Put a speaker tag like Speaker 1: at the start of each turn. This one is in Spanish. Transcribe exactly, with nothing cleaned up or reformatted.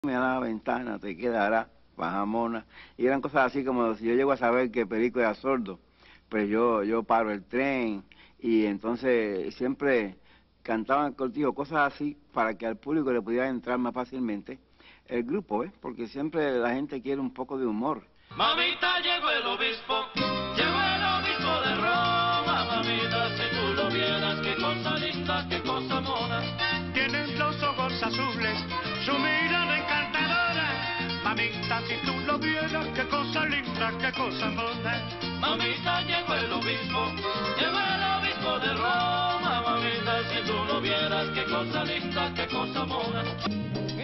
Speaker 1: a la ventana, te quedará Bajamona. Y eran cosas así como si yo llego a saber que Perico era sordo, pues yo, yo paro el tren y entonces siempre cantaban el cortijo, cosas así para que al público le pudiera entrar más fácilmente el grupo, ¿ves? Porque siempre la gente quiere un poco de humor.
Speaker 2: Mamita, llegó el obispo, llegó el obispo de Roma, mamita, si tú lo vieras, qué cosa linda, qué cosa mona.
Speaker 3: Tienen los ojos azules, su mirada encantadora, mamita, si tú lo vieras, qué cosa linda, qué cosa mona.
Speaker 2: Mamita, llegó el obispo, llegó el obispo de Roma, mamita, si tú lo vieras, qué cosa linda, qué cosa mona.